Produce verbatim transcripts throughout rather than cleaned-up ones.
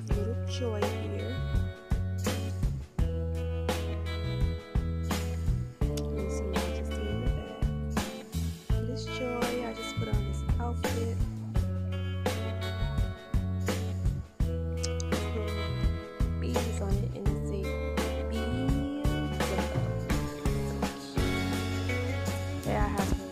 have little Joy here. And some Majesty in the back. This Joy, I just put on this outfit. Put beads on it and it say beautiful. So cute. There I have her.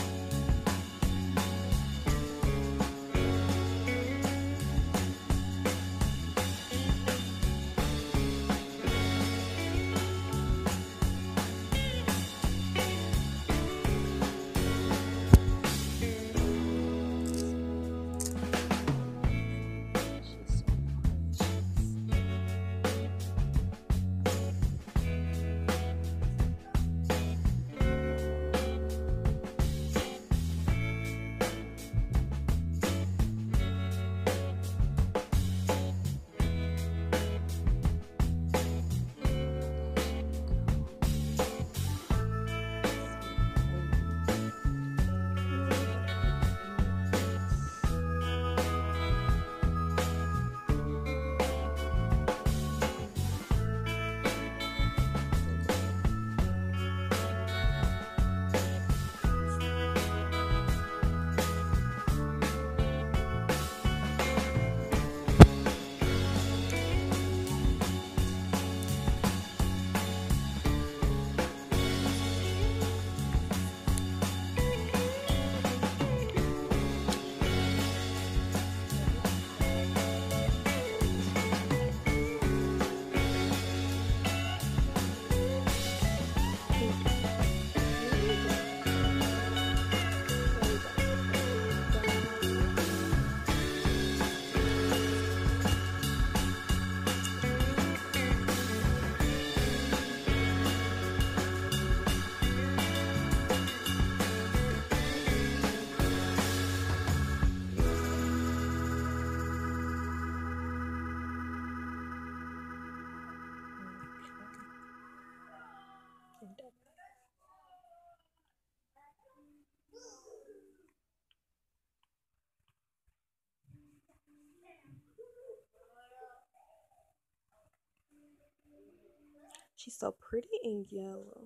She's so pretty in yellow.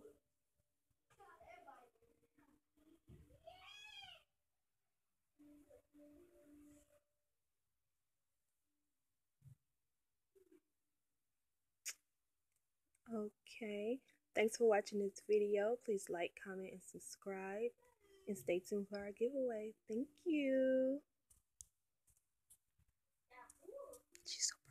Okay, thanks for watching this video. Please like, comment, and subscribe. And stay tuned for our giveaway. Thank you. She's so